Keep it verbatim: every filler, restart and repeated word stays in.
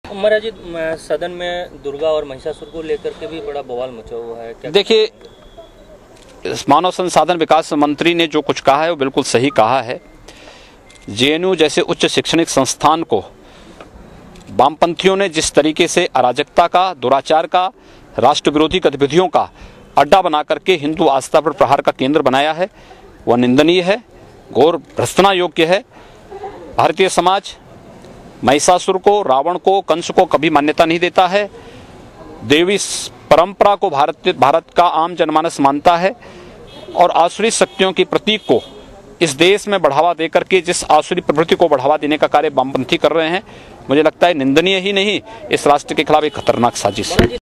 महाराज जी, सदन में दुर्गा और महिषासुर को लेकर के भी बड़ा बवाल मचा हुआ है। क्या देखिए, मानव संसाधन विकास मंत्री ने जो कुछ कहा है वो बिल्कुल सही कहा है। जेएनयू जैसे उच्च शैक्षणिक संस्थान को वामपंथियों ने जिस तरीके से अराजकता का, दुराचार का, राष्ट्र विरोधी गतिविधियों का अड्डा बना करके हिंदू आस्था पर प्रहार का केंद्र बनाया है, वह निंदनीय है, घोर भर्त्सना योग्य है। भारतीय समाज महिषासुर को, रावण को, कंस को कभी मान्यता नहीं देता है। देवी परंपरा को भारत भारत का आम जनमानस मानता है और आसुरी शक्तियों की प्रतीक को इस देश में बढ़ावा देकर के जिस आसुरी प्रवृत्ति को बढ़ावा देने का कार्य वामपंथी कर रहे हैं, मुझे लगता है निंदनीय ही नहीं, इस राष्ट्र के खिलाफ एक खतरनाक साजिश है।